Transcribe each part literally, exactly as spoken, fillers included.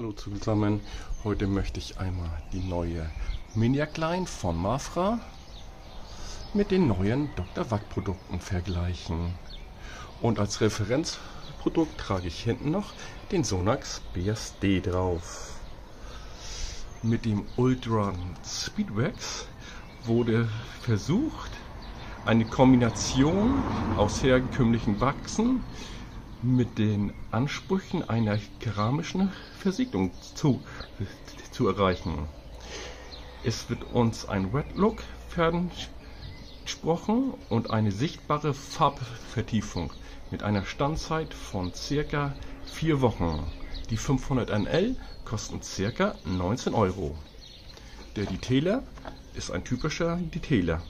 Hallo zusammen, heute möchte ich einmal die neue Miniac Line von Mafra mit den neuen Doktor Wack Produkten vergleichen. Und als Referenzprodukt trage ich hinten noch den Sonax B S D drauf. Mit dem Ultra Speedwax wurde versucht, eine Kombination aus herkömmlichen Wachsen mit den Ansprüchen einer keramischen Versiegelung zu, zu erreichen. Es wird uns ein Wet Look versprochen und eine sichtbare Farbvertiefung mit einer Standzeit von circa vier Wochen. Die fünfhundert Milliliter kosten circa neunzehn Euro. Der Detailer ist ein typischer Detailer.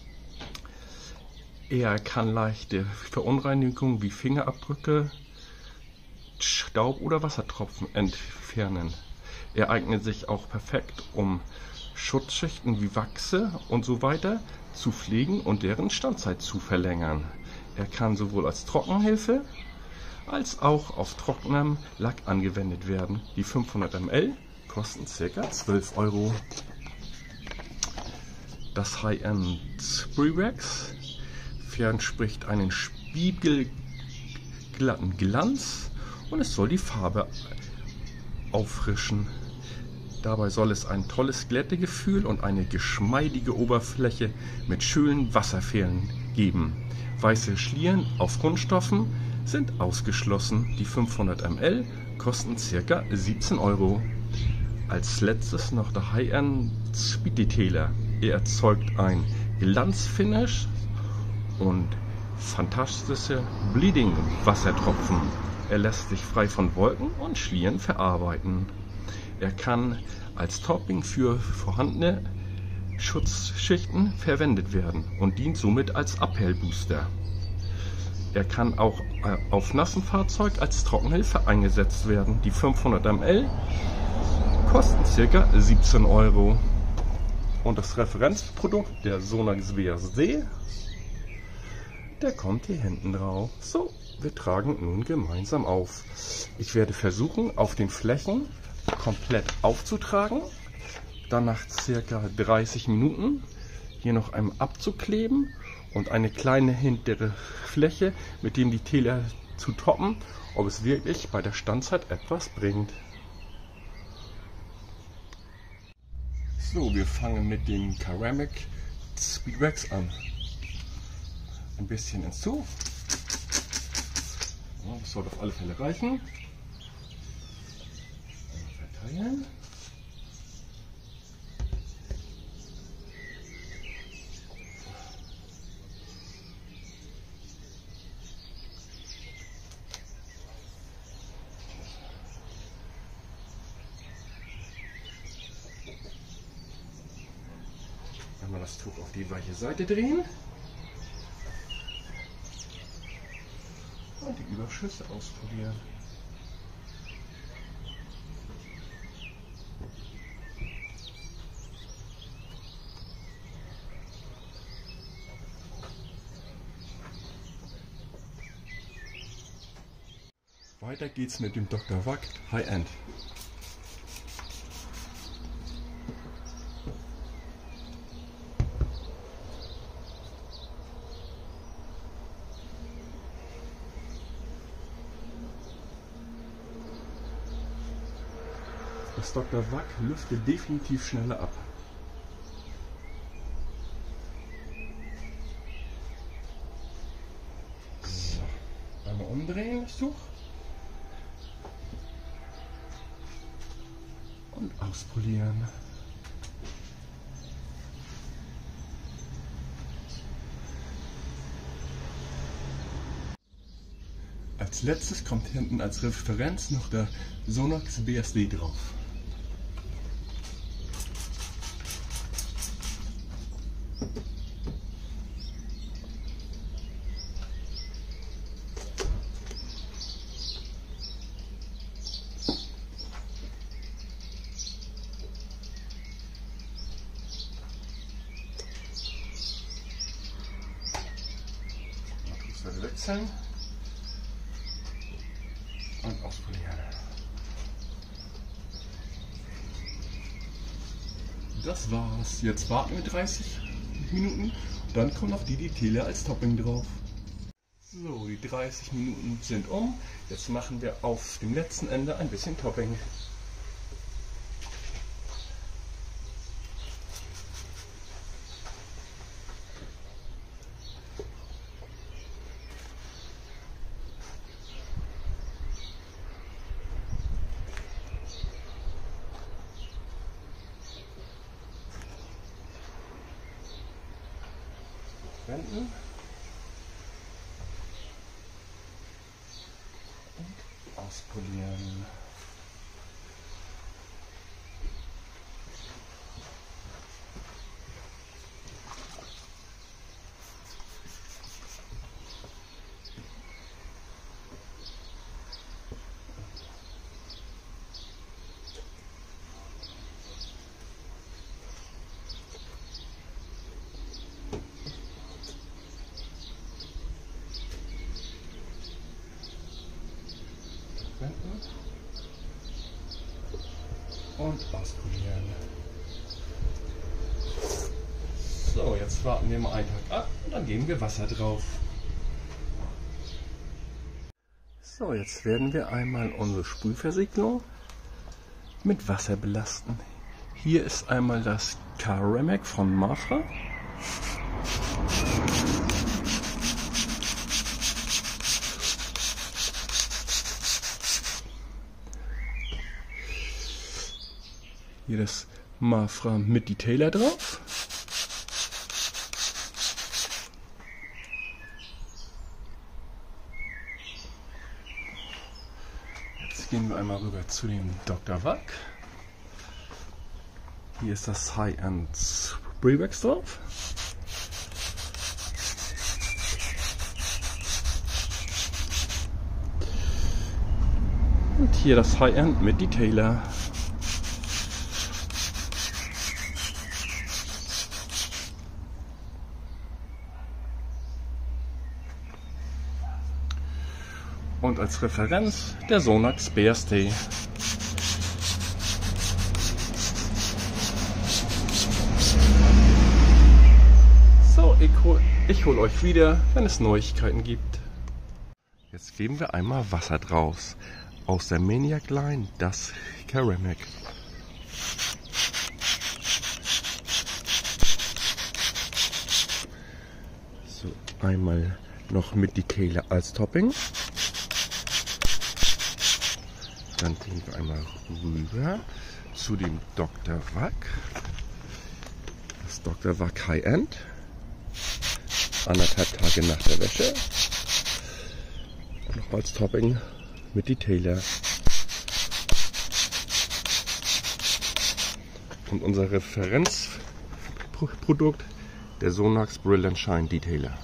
Er kann leichte Verunreinigungen wie Fingerabdrücke, Staub oder Wassertropfen entfernen. Er eignet sich auch perfekt, um Schutzschichten wie Wachse und so weiter zu pflegen und deren Standzeit zu verlängern. Er kann sowohl als Trockenhilfe als auch auf trockenem Lack angewendet werden. Die fünfhundert Milliliter kosten ca. zwölf Euro. Das High-End Speedwax verspricht einen spiegelglatten Glanz und es soll die Farbe auffrischen. Dabei soll es ein tolles Glättegefühl und eine geschmeidige Oberfläche mit schönen Wasserfällen geben. Weiße Schlieren auf Kunststoffen sind ausgeschlossen. Die fünfhundert Milliliter kosten ca. siebzehn Euro. Als letztes noch der High-End Speed Detailer. Er erzeugt ein Glanzfinish und fantastische Bleeding-Wassertropfen. Er lässt sich frei von Wolken und Schlieren verarbeiten. Er kann als Topping für vorhandene Schutzschichten verwendet werden und dient somit als Abhellbooster. Er kann auch auf nassen Fahrzeug als Trockenhilfe eingesetzt werden. Die fünfhundert Milliliter kosten ca. siebzehn Euro. Und das Referenzprodukt, der Sonax B S D, der kommt hier hinten drauf. So, wir tragen nun gemeinsam auf. Ich werde versuchen, auf den Flächen komplett aufzutragen, dann nach ca. dreißig Minuten hier noch einmal abzukleben und eine kleine hintere Fläche mit dem Detailer zu toppen, ob es wirklich bei der Standzeit etwas bringt. So, wir fangen mit dem Ceramic Speedwax an. Ein bisschen hinzu. Ja, das soll auf alle Fälle reichen. Verteilen. Einmal das Tuch auf die weiche Seite drehen. Und die Überschüsse ausprobieren. Weiter geht's mit dem Doktor Wack High-End. Das Doktor Wack lüftet definitiv schneller ab. So, einmal umdrehen das Tuch und auspolieren. Als letztes kommt hinten als Referenz noch der Sonax B S D drauf. Wechseln und auspolieren. das war's. Jetzt warten wir dreißig Minuten. Dann kommt noch die Teele als Topping drauf. So, die dreißig Minuten sind um. Jetzt machen wir auf dem letzten Ende ein bisschen Topping. Wenden. Und auspolieren. Und ausprobieren. So, jetzt warten wir mal einen Tag ab und dann geben wir Wasser drauf. So, jetzt werden wir einmal unsere Sprühversiegelung mit Wasser belasten. Hier ist einmal das Ceramic von Mafra. Hier das Mafra mit Detailer drauf. Jetzt gehen wir einmal rüber zu dem Doktor Wack. Hier ist das High-End Spraywax drauf. Und hier das High-End mit Detailer. Und als Referenz der Sonax Bear Stay. So, ich hol, ich hol euch wieder, wenn es Neuigkeiten gibt. Jetzt geben wir einmal Wasser draus. Aus der Maniac Line, das Ceramic. So, einmal noch mit Detailer als Topping. Dann gehen wir einmal rüber zu dem Doktor Wack. Das Doktor Wack High End. Anderthalb Tage nach der Wäsche. Nochmals Topping mit Detailer. Und unser Referenzprodukt, der Sonax Brilliant Shine Detailer.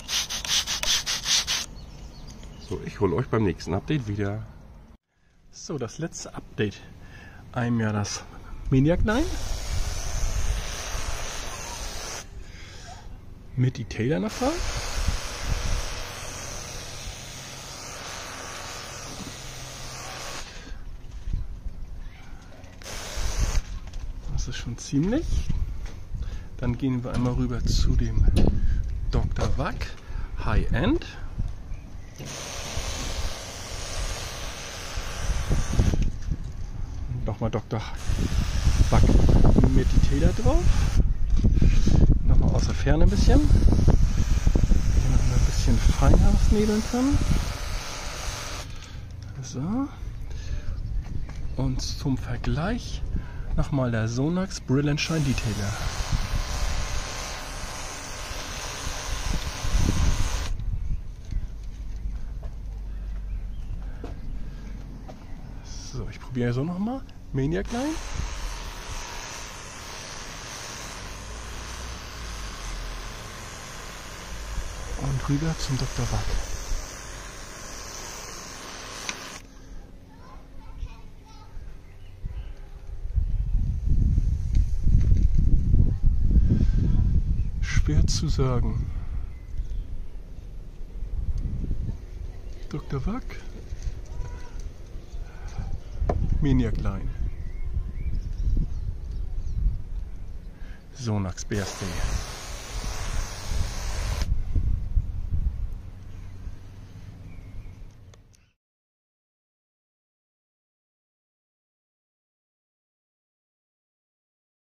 So, ich hole euch beim nächsten Update wieder. So, das letzte Update. Einmal das Maniac Line mit Detailer nachher. Das ist schon ziemlich. Dann gehen wir einmal rüber zu dem Doktor Wack High End. Nochmal Doktor Wack mit Detailer drauf. Nochmal aus der Ferne ein bisschen. Hier noch ein bisschen feiner ausnädeln kann. So. Und zum Vergleich nochmal der Sonax Brilliant Shine Detailer. So, ich probiere so nochmal. Maniac Line. Und rüber zum Doktor Wack. Schwer zu sagen. Doktor Wack. Maniac Line. Sonax B S D.